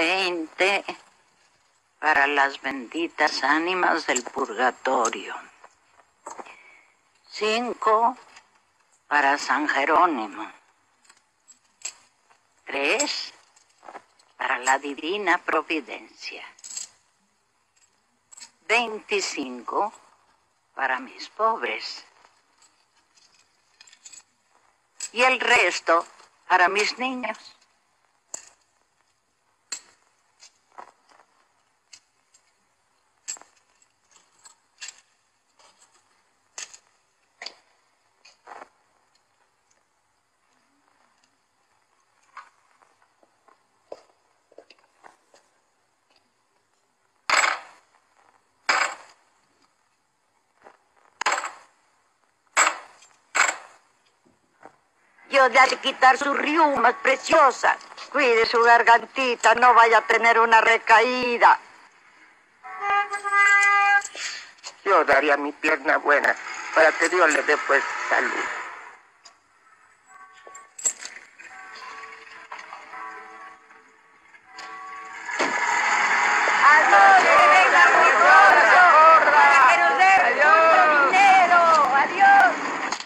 20 para las benditas ánimas del purgatorio. 5 para San Jerónimo. 3 para la divina providencia. 25 para mis pobres. Y el resto para mis niños. Yo de ha de quitar sus riumas preciosas. Cuide su gargantita, no vaya a tener una recaída. Yo daría mi pierna buena para que Dios le dé pues salud. ¡Adiós! ¡Que venga muy pronto! ¡Para que nos dé mucho dinero! ¡Adiós!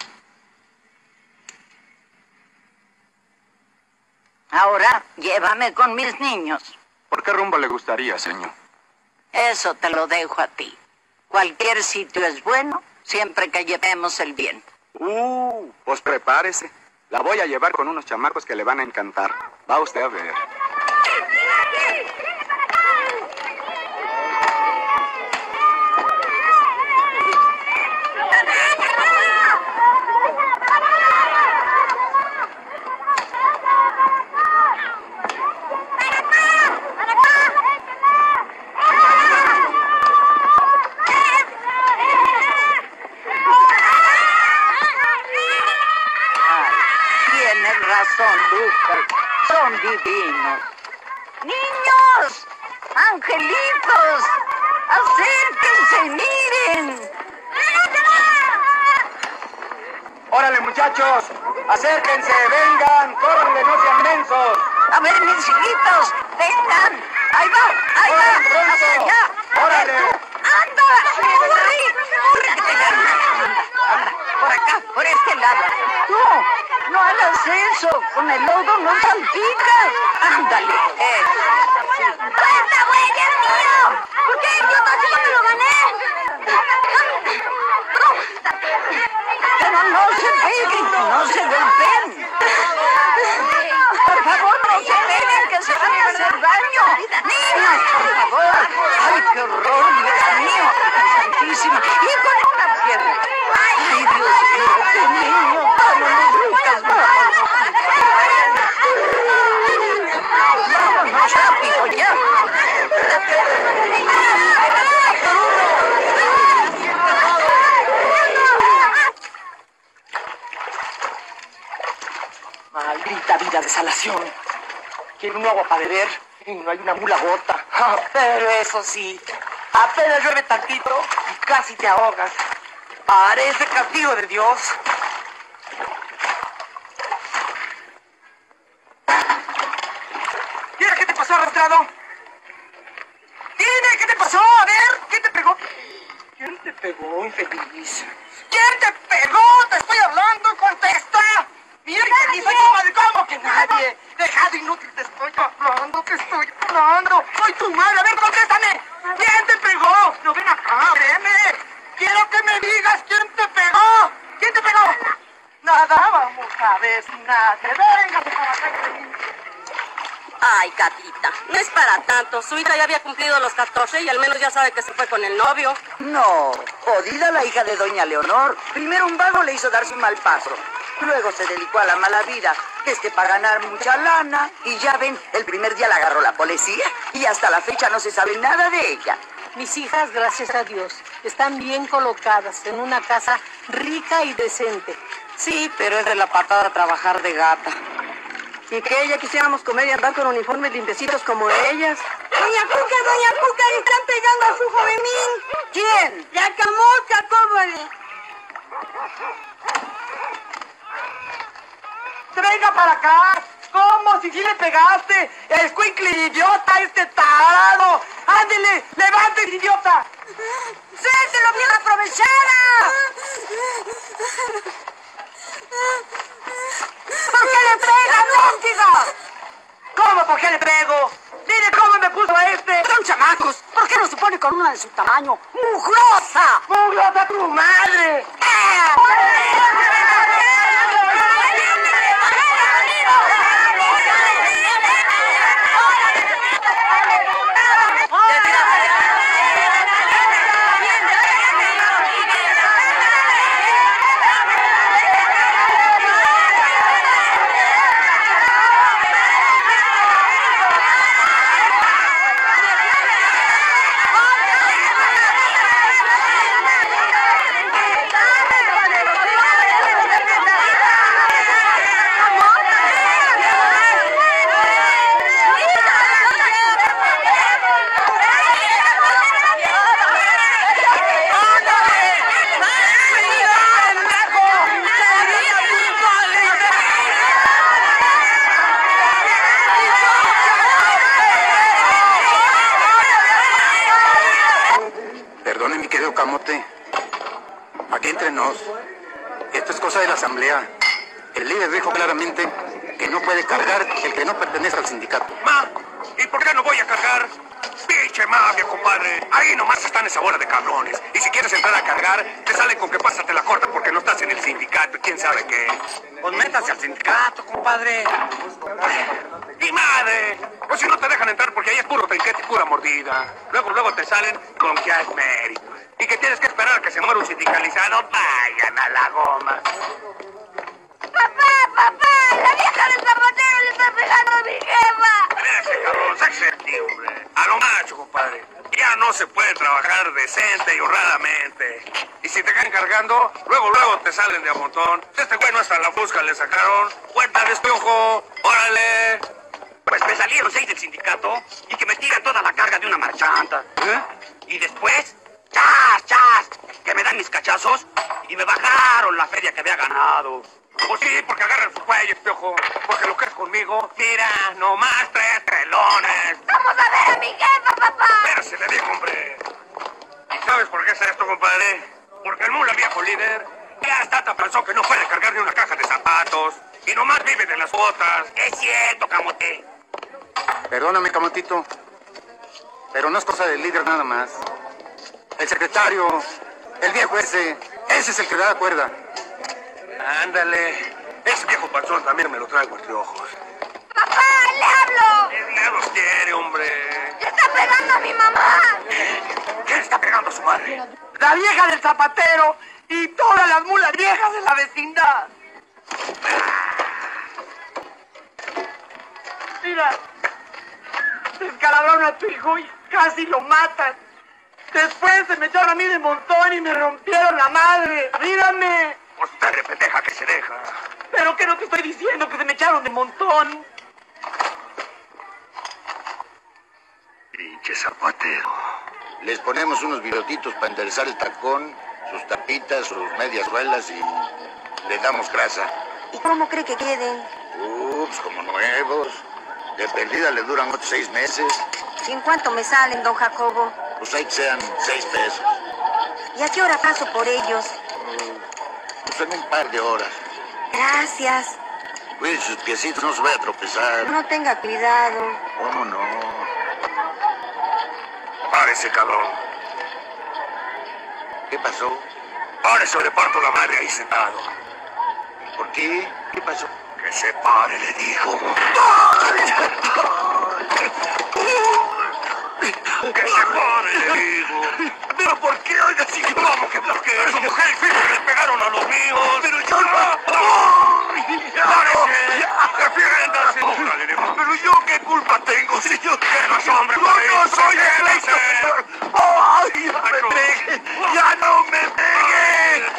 Ahora, llévame con mis niños. ¿Por qué rumbo le gustaría, señor? Eso te lo dejo a ti. Cualquier sitio es bueno, siempre que llevemos el bien. Pues prepárese. La voy a llevar con unos chamacos que le van a encantar. Va usted a ver. Razón, Lucas. Son divinos. ¡Niños! ¡Angelitos! ¡Acérquense y miren! ¡Órale, muchachos! ¡Acérquense! ¡Vengan! ¡Córranle, no sean mensos! A ver, mis hijitos, vengan. Ahí va, ahí va. Hacia allá. ¡Órale! ¡Anda! ¡Corre! ¡Corre que te ganan! Anda, por acá, por este lado. No hagas eso. Con el lodo no salpicas. Ándale. ¡Esta güey es mío! ¿Por qué, idiota? ¡Si yo me lo gané! Pero no se peguen, no se golpeen. Por favor, no se peguen, que se van a hacer daño. Niños, por favor. Ay, qué horror, Dios mío. Santísima. Y con una pierna. Ay, Dios mío, qué niño. Vámonos, Lucas, vámonos. Vámonos rápido, ya. Maldita vida de salación. Quiero un agua para beber y no hay una mula gota. Pero eso sí, apenas llueve tantito y casi te ahogas. Parece castigo de Dios. Mira, ¿qué te pasó, arrastrado? Dime, ¿qué te pasó? A ver, ¿quién te pegó? ¿Quién te pegó, infeliz? ¿Quién te pegó? ¡Te estoy hablando! ¡Contesta! ¡Mira, que soy tu madre! ¿Cómo que nadie? Dejado inútil, te estoy hablando, te estoy hablando. ¡Soy tu madre! A ver, contéstame. ¿Quién te pegó? No, ven acá, veme. Quiero que me digas quién te pegó. ¿Quién te pegó? Nada, vamos a ver si nadie. Véngase para acá. Ay, Catita, no es para tanto. Su hija ya había cumplido los 14 y al menos ya sabe que se fue con el novio. No, jodida la hija de doña Leonor. Primero un vago le hizo darse un mal paso. Luego se dedicó a la mala vida, que es que para ganar mucha lana. Y ya ven, el primer día la agarró la policía y hasta la fecha no se sabe nada de ella. Mis hijas, gracias a Dios, están bien colocadas en una casa rica y decente. Sí, pero es de la patada trabajar de gata. Y que ella quisiéramos comer y andar con uniformes limpiecitos como ellas. Doña Cuca, le están pegando a su jovenín. ¿Quién? La camocha, cómale. ¡Venga para acá! ¿Cómo? Si sí le pegaste. Escuincle, idiota, tarado. Ándele, levántese, idiota. ¡Suéltelo, bien aprovechada! ¿Por qué le pegas, mendigo? ¿Cómo? ¿Por qué le pego? Mire cómo me puso Son chamacos. ¿Por qué no se pone con una de su tamaño? ¡Mugrosa! ¡Mugrosa tu madre! Perdone, mi querido Camote. Aquí entre nos. Esto es cosa de la asamblea. El líder dijo claramente que no puede cargar el que no pertenece al sindicato. Ma, ¿y por qué no voy a cargar? Pinche mafia, compadre. Ahí nomás están esa bola de cabrones. Y si quieres entrar a cargar, te salen con que pásate la corta porque no estás en el sindicato. ¿Quién sabe qué? Pues métase al sindicato, compadre. ¡Y madre! Pues si no te dejan entrar porque ahí es puro trinquete y pura mordida. Luego te salen con que hay mérito. Y que tienes que esperar a que se muera un sindicalizado. Vayan a la goma. ¡Papá! ¡La vieja del zapatero le está pegando a mi jefa! Ese cabrón, sáquese de aquí, hombre. A lo macho, compadre. Ya no se puede trabajar decente y honradamente. Y si te caen cargando, luego te salen de a montón. Este güey no hasta la fusca le sacaron. ¡Cuenta de piojo! ¡Órale! Pues me salieron 6 del sindicato y que me tiran toda la carga de una marchanta. Y después, ¡chas! Que me dan mis cachazos y me bajaron la feria que había ganado. Pues sí, porque agarran sus cuellos, piojo. Porque lo que es conmigo, mira, nomás 3 trelones. ¡Vamos a ver a mi jefa, papá! Pero se le dijo, hombre. ¿Y sabes por qué es esto, compadre? Porque el mula viejo líder ya está tan panzón que no puede cargar ni una caja de zapatos. Y nomás vive de las botas. Es cierto, Camote. Perdóname, Camotito. Pero no es cosa del líder nada más. El secretario, el viejo ese es el que da la cuerda. Ándale. Ese viejo panzón también me lo traigo entre ojos. ¡Papá, le hablo! ¿Qué diablos quiere, hombre? ¡Le está pegando a mi mamá! ¿Quién está pegando a su madre? La vieja del zapatero y todas las mulas viejas de la vecindad. Mira, descalabraron a tu hijo y casi lo matan. Después se me echaron a mí de montón y me rompieron la madre. ¡Mírame! Usted de pendeja que se deja. ¿Pero qué no te estoy diciendo que se me echaron de montón? Pinche zapatero. Les ponemos unos bigotitos para enderezar el tacón, sus tapitas, sus medias suelas y le damos grasa. ¿Y cómo cree que queden? Ups, como nuevos. De perdida le duran 8 o 6 meses. ¿Y en cuánto me salen, don Jacobo? Pues hay que sean 6 pesos. ¿Y a qué hora paso por ellos? Pues en un par de horas. Gracias. Cuide sus piecitos, no se vaya a tropezar. No tenga cuidado. ¿Cómo no? Párese, cabrón. ¿Qué pasó? Párese o le parto la madre ahí sentado. ¿Por qué? ¿Qué pasó? Que se pare, le digo. Que se pare, le digo. ¿Pero por qué? Oiga, sí, ¿cómo que por qué? Su mujer y su hijo le pegaron a los míos. Pero yo no. ¡Párese! ¡Defiéndase! Pero yo qué culpa tengo si yo... ¿Qué no, hombre? Yo no soy el señor. ¡Ay, ya me pegue! ¡Ya no me pegue!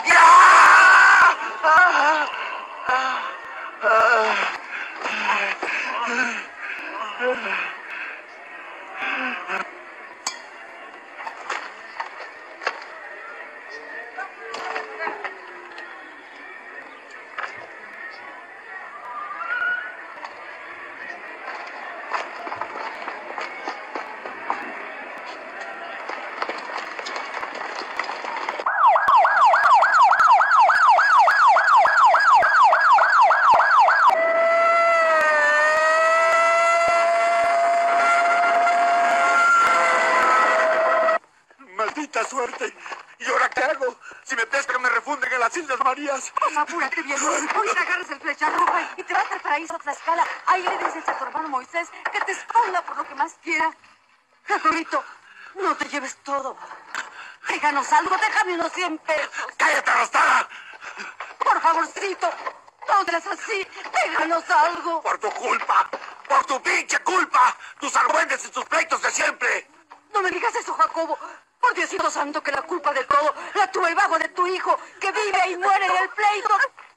hago? Si me pescan, me refunden en las Islas Marías. Apúrate, viejo. Hoy te agarras el flecharro y te vas al paraíso a Tlaxcala. Ahí le dices a tu hermano Moisés que te esconda por lo que más quiera. Jacorito, no te lleves todo. Déjanos algo, déjame unos 100 pesos. ¡Cállate, arrastrada! Por favorcito, no seas así. Déjanos algo. ¡Por tu culpa! ¡Por tu pinche culpa! ¡Tus argüendes y tus pleitos de siempre! No me digas eso, Jacobo. Por Diosito santo, que la culpa de todo la tuvo el vago de tu hijo, que vive y muere en el pleito.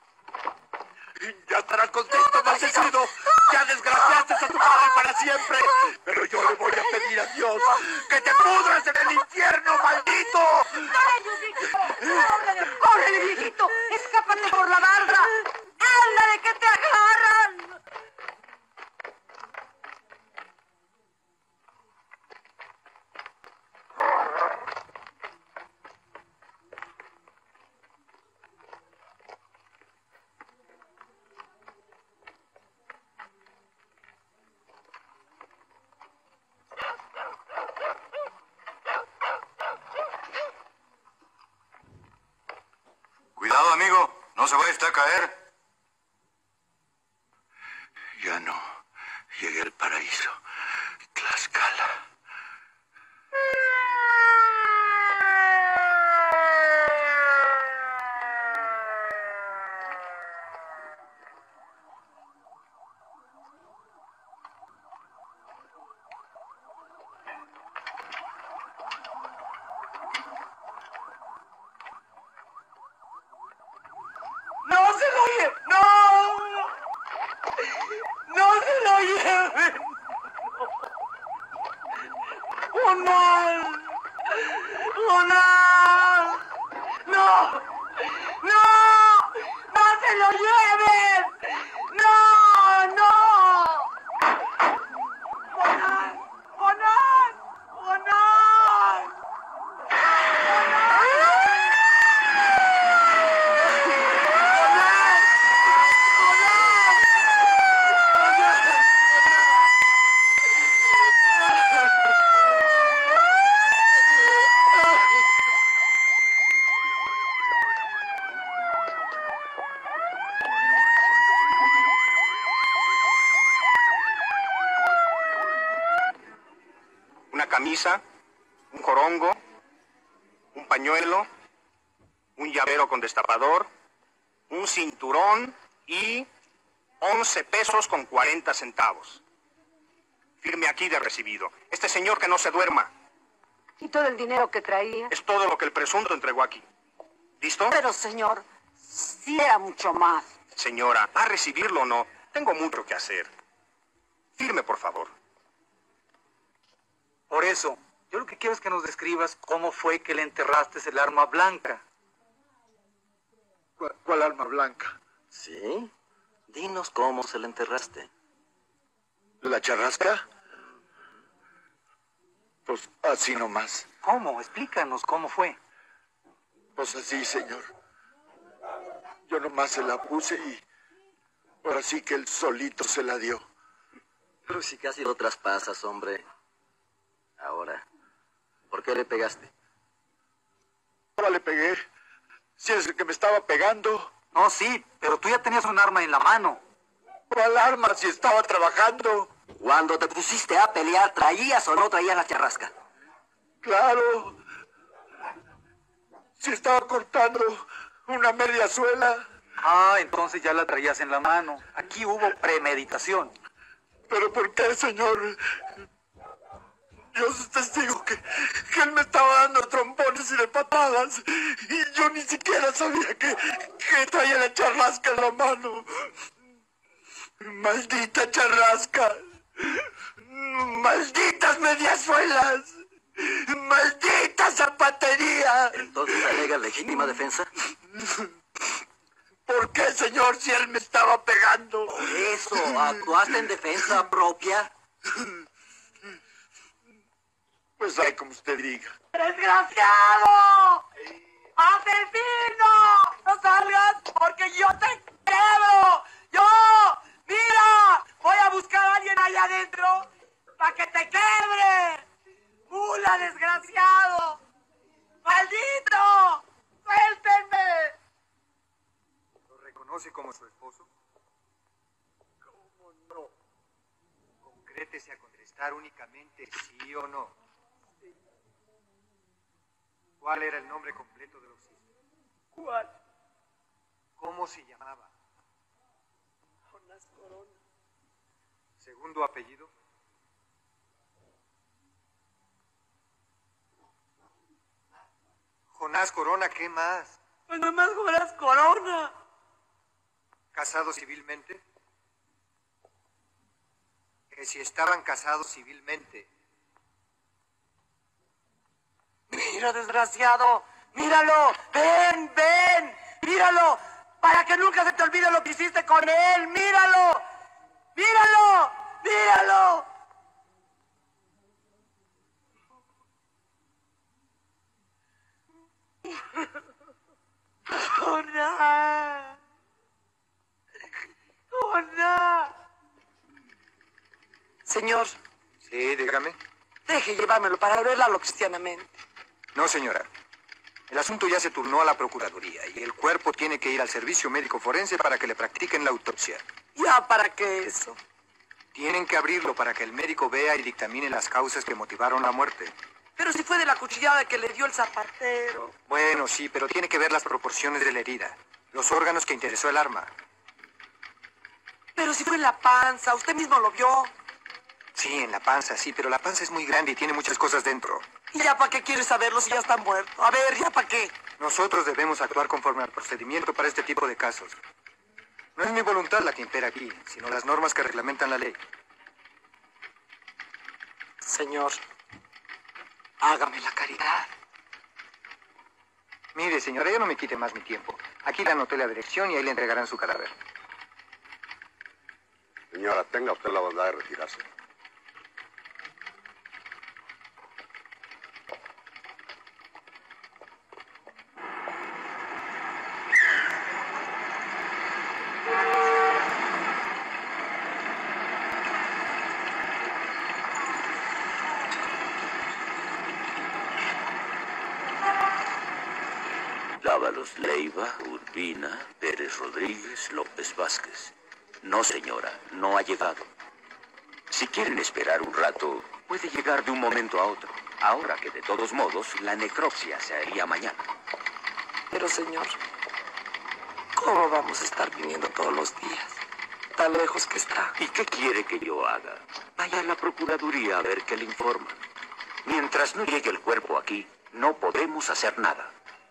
Ya estarás contento, maldecido. Ya desgraciaste a tu padre para siempre. Pero yo le voy a pedir a Dios que te pudras en el infierno, maldito. ¡Córrele, viejito! ¡Escápate por la barda! ¡Ándale, que te agarran! Cuidado, amigo. No se vaya usted a caer. Ya no llegué al paraíso. Tlaxcala. ¡No se lo lleven! ¡No! ¡No se lo lleven! ¡Jonás! ¡Jonás! ¡No! ¡No! ¡No se lo lleven! ¡No! ¡No! ¡Jonás! ¡Jonás! ¡Jonás! Una camisa, un jorongo, un pañuelo, un llavero con destapador, un cinturón y 11 pesos con 40 centavos. Firme aquí de recibido. Este señor que no se duerma. ¿Y todo el dinero que traía? Es todo lo que el presunto entregó aquí. ¿Listo? Pero, señor, sí era mucho más. Señora, ¿va a recibirlo o no? Tengo mucho que hacer. Firme, por favor. Por eso, yo lo que quiero es que nos describas cómo fue que le enterraste el arma blanca. ¿Cuál arma blanca? ¿Sí? Dinos cómo se la enterraste. ¿La charrasca? Pues así nomás. ¿Cómo? Explícanos cómo fue. Pues así, señor. Yo nomás se la puse y ahora sí que él solito se la dio. Pero si casi lo traspasas, hombre. Ahora, ¿por qué le pegaste? Ahora le pegué. Si es el que me estaba pegando. No, sí, pero tú ya tenías un arma en la mano. ¿Cuál arma si estaba trabajando? Cuando te pusiste a pelear, ¿traías o no traías la charrasca? Claro. Si estaba cortando una media suela. Ah, entonces ya la traías en la mano. Aquí hubo premeditación. ¿Pero por qué, señor? Dios es testigo que él me estaba dando trompones y de patadas. Y yo ni siquiera sabía que traía la charrasca en la mano. Maldita charrasca. Malditas mediasuelas. Maldita zapatería. ¿Entonces alega legítima defensa? ¿Por qué, señor, si él me estaba pegando? Por eso, ¿actuaste en defensa propia? Pues ay, como usted diga. ¡Desgraciado! ¡Asesino! ¡No salgas porque yo te quebro! ¡Yo! ¡Mira! Voy a buscar a alguien allá adentro para que te quebre. ¡Mula, desgraciado! ¡Maldito! conoce como su esposo? ¿Cómo no? Concrétese a contestar únicamente sí o no. Sí. ¿Cuál era el nombre completo del occiso? ¿Cuál? ¿Cómo se llamaba? Jonás Corona. ¿Segundo apellido? Jonás Corona, ¿qué más? Pues nomás Jonás Corona. ¿Casado civilmente? Que si estaban casados civilmente. Mira, desgraciado. Míralo. Ven, ven. Míralo. Para que nunca se te olvide lo que hiciste con él. Míralo. Míralo. Míralo. ¡Jonás! ¡Jonás! Señor, Sí, dígame. deje llevármelo para verlo cristianamente. No, señora. El asunto ya se turnó a la Procuraduría y el cuerpo tiene que ir al servicio médico forense para que le practiquen la autopsia. ¿Ya para qué eso? Tienen que abrirlo para que el médico vea y dictamine las causas que motivaron la muerte. Pero si fue de la cuchillada que le dio el zapatero. Bueno, sí, pero tiene que ver las proporciones de la herida, los órganos que interesó el arma. Pero si fue en la panza, usted mismo lo vio. Sí, en la panza, sí, pero la panza es muy grande y tiene muchas cosas dentro. ¿Y ya para qué quiere saberlo si ya está muerto? A ver, ¿ya para qué? Nosotros debemos actuar conforme al procedimiento para este tipo de casos. No es mi voluntad la que impera aquí, sino las normas que reglamentan la ley. Señor, hágame la caridad. Mire, señora, ya no me quite más mi tiempo. Aquí le anoté la dirección y ahí le entregarán su cadáver. Señora, tenga usted la bondad de retirarse. Dávalos Leiva, Urbina, Pérez Rodríguez, López Vázquez. No, señora, no ha llegado. Si quieren esperar un rato, puede llegar de un momento a otro. Ahora que de todos modos, la necropsia se haría mañana. Pero, señor, ¿cómo vamos a estar viniendo todos los días? Tan lejos que está. ¿Y qué quiere que yo haga? Vaya a la Procuraduría a ver qué le informa. Mientras no llegue el cuerpo aquí, no podemos hacer nada.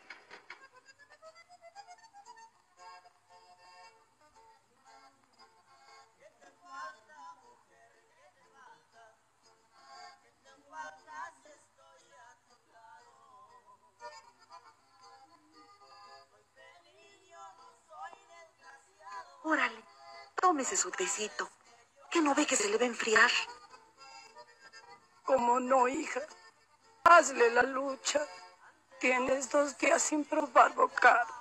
Órale, tómese su tecito. ¿Que no ve que se le va a enfriar? ¿Cómo no, hija? Hazle la lucha. Tienes 2 días sin probar bocado.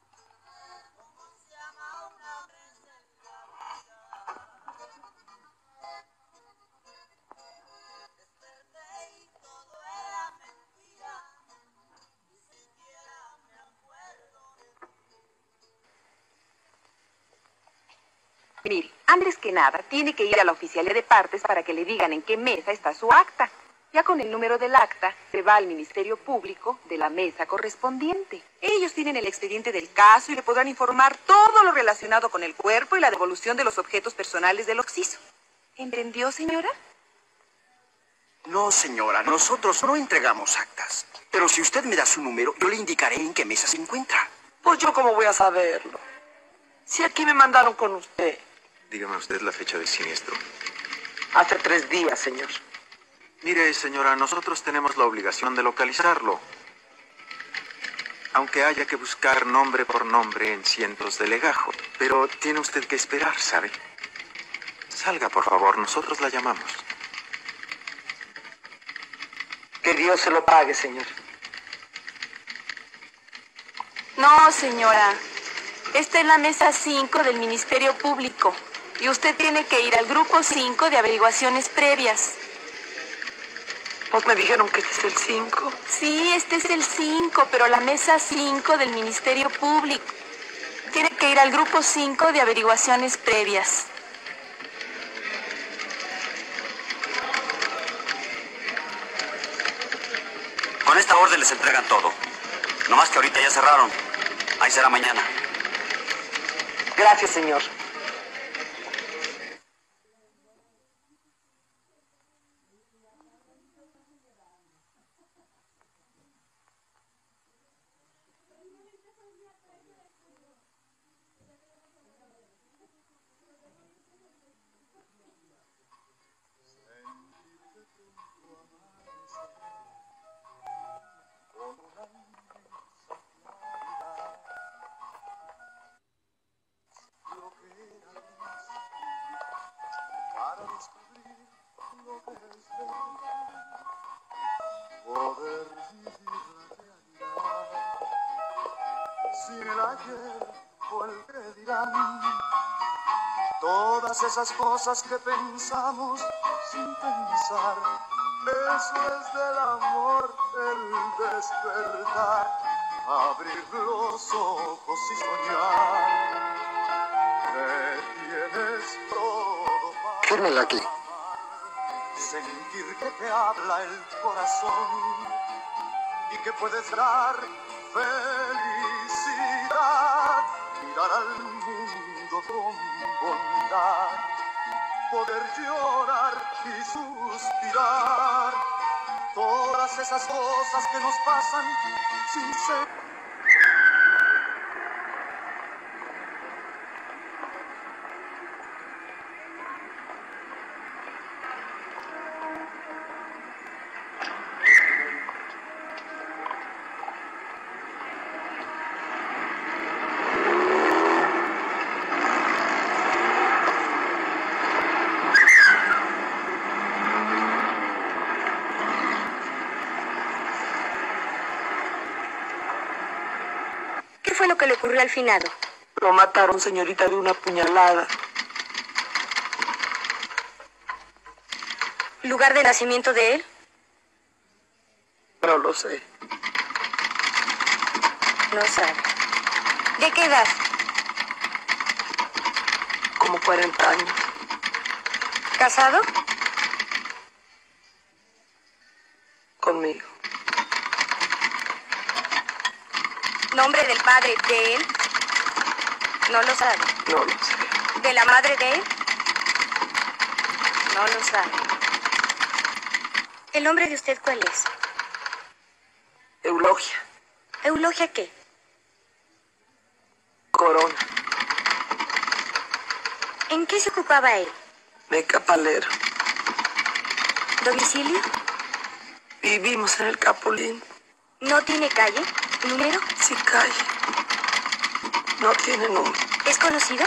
Mire, antes que nada, tiene que ir a la oficialía de partes para que le digan en qué mesa está su acta. Ya con el número del acta, se va al Ministerio Público de la mesa correspondiente. Ellos tienen el expediente del caso y le podrán informar todo lo relacionado con el cuerpo y la devolución de los objetos personales del occiso. ¿Entendió, señora? No, señora, nosotros no entregamos actas. Pero si usted me da su número, yo le indicaré en qué mesa se encuentra. Pues yo cómo voy a saberlo. Si aquí me mandaron con usted. Dígame usted la fecha del siniestro. Hace 3 días, señor. Mire, señora, nosotros tenemos la obligación de localizarlo. Aunque haya que buscar nombre por nombre en cientos de legajos. Pero tiene usted que esperar, ¿sabe? Salga, por favor, nosotros la llamamos. Que Dios se lo pague, señor. No, señora. Esta es la mesa 5 del Ministerio Público. Y usted tiene que ir al grupo 5 de averiguaciones previas. Pues me dijeron que este es el 5. Sí, este es el 5, pero la mesa 5 del Ministerio Público. Tiene que ir al grupo 5 de averiguaciones previas. Con esta orden les entregan todo. No más que ahorita ya cerraron. Ahí será mañana. Gracias, señor. Para descubrir lo que es verdad, poder vivir la realidad, sin el ayer o el que dirán, todas esas cosas que pensamos sin pensar, eso es del amor, el despertar, abrir los ojos y soñar, que tienes todo. Fírmela aquí. Sentir que te habla el corazón y que puedes dar felicidad, mirar al mundo con bondad, poder llorar y suspirar, todas esas cosas que nos pasan sin ser. ¿Qué fue lo que le ocurrió al finado? Lo mataron, señorita, de una puñalada. ¿Lugar de nacimiento de él? No lo sé. No sabe. ¿De qué edad? Como 40 años. ¿Casado? Conmigo. ¿Nombre del padre de él? No lo sabe. No lo sé. ¿De la madre de él? No lo sabe. ¿El nombre de usted cuál es? Eulogia. ¿Eulogia qué? Corona. ¿En qué se ocupaba él? De capalero. ¿Domicilio? Vivimos en el Capulín. ¿No tiene calle? ¿Número? Sí, calle. No tiene número. ¿Es conocido?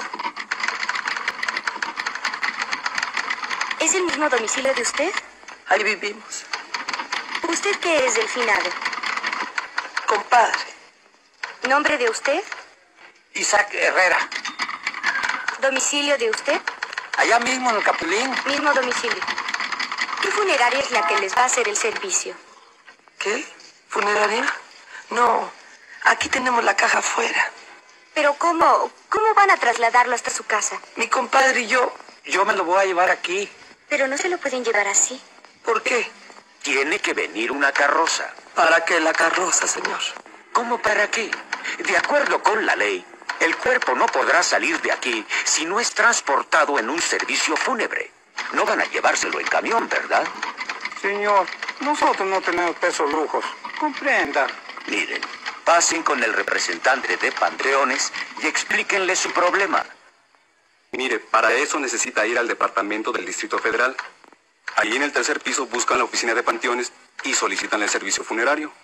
¿Es el mismo domicilio de usted? Ahí vivimos. ¿Usted qué es del finado? Compadre. ¿Nombre de usted? Isaac Herrera. ¿Domicilio de usted? Allá mismo en el Capulín. Mismo domicilio. ¿Qué funeraria es la que les va a hacer el servicio? ¿Qué? ¿Funeraria? No, aquí tenemos la caja afuera. ¿Pero cómo van a trasladarlo hasta su casa? Mi compadre y yo. Yo me lo voy a llevar aquí. Pero no se lo pueden llevar así. ¿Por qué? Tiene que venir una carroza. ¿Para qué la carroza, señor? ¿Cómo para qué? De acuerdo con la ley, el cuerpo no podrá salir de aquí si no es transportado en un servicio fúnebre. No van a llevárselo en camión, ¿verdad? Señor, nosotros no tenemos pesos lujos. Comprenda. Miren, pasen con el representante de Panteones y explíquenle su problema. Mire, para eso necesita ir al departamento del Distrito Federal. Ahí en el tercer piso buscan la oficina de Panteones y solicitan el servicio funerario.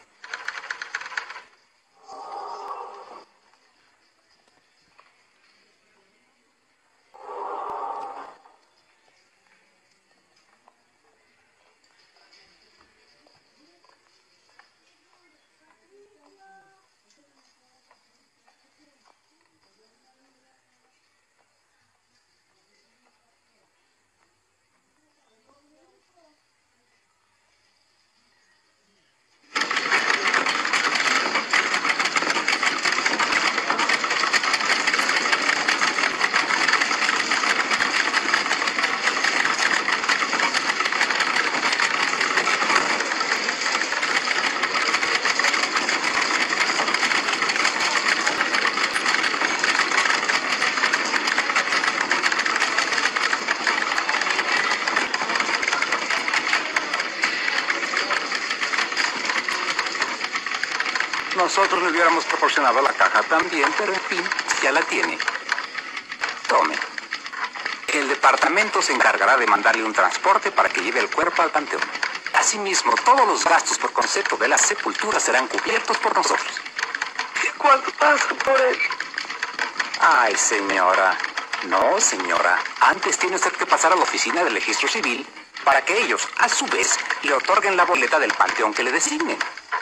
nosotros le hubiéramos proporcionado la caja también, pero en fin, ya la tiene. Tome. El departamento se encargará de mandarle un transporte para que lleve el cuerpo al panteón. Asimismo, todos los gastos por concepto de la sepultura serán cubiertos por nosotros. ¿Y cuánto pasa por él? Ay, señora. No, señora. Antes tiene usted que pasar a la oficina del registro civil para que ellos, a su vez, le otorguen la boleta del panteón que le designen.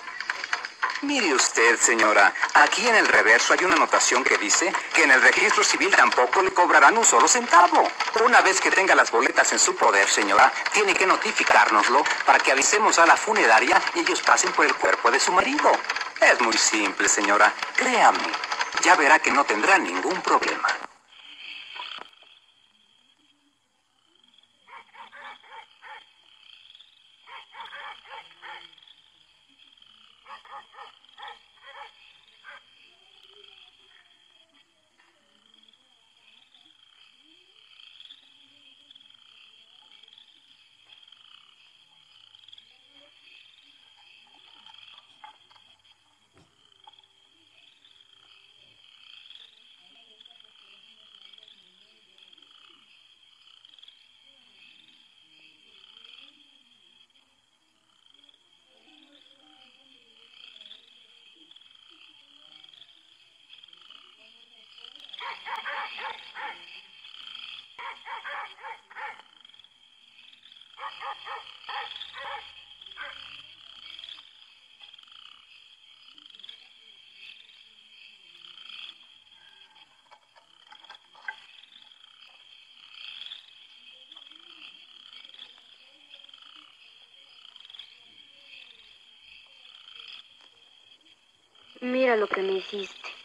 Mire usted, señora, aquí en el reverso hay una anotación que dice que en el registro civil tampoco le cobrarán un solo centavo. Una vez que tenga las boletas en su poder, señora, tiene que notificárnoslo para que avisemos a la funeraria y ellos pasen por el cuerpo de su marido. Es muy simple, señora. Créame, ya verá que no tendrá ningún problema. Mira lo que me hiciste.